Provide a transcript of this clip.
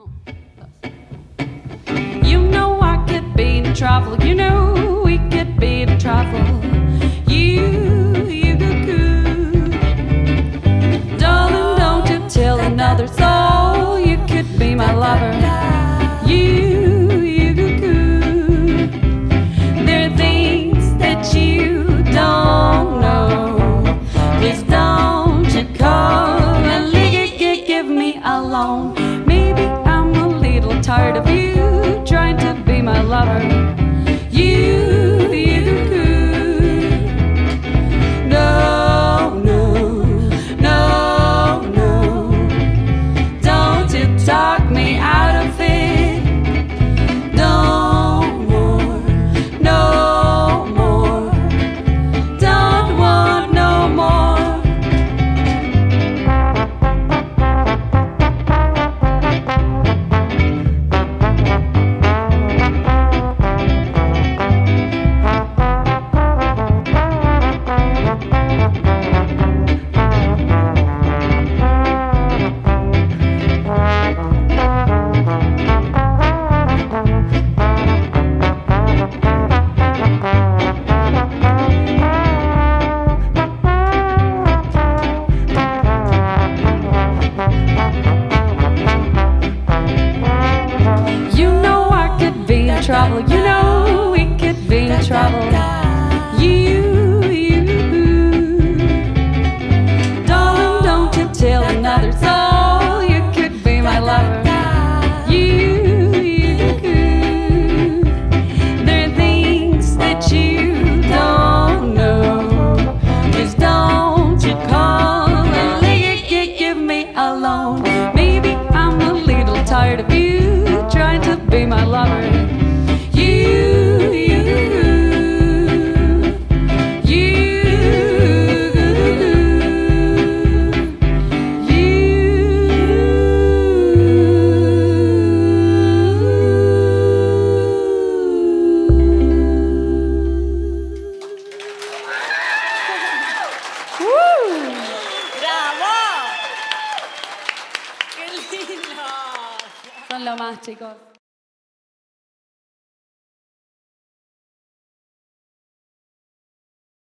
You know I could be in trouble. You know we could be in trouble. You could. Darling, don't you tell another soul you could be my lover. You could. There are things that you don't know. Please don't you call and give me alone. Maybe I'm a little tired of you trying to be my lover. You could. No, don't you talk me out of it. No more, don't want no more. Trouble, you know we could be in trouble. You darling, don't you tell another soul you could be my lover. You could. There are things that you don't know. Please don't you call and give me alone. Maybe I'm a little tired of you trying to be my lover. ¡Bravo! ¡Qué lindo! Son lo más, chicos.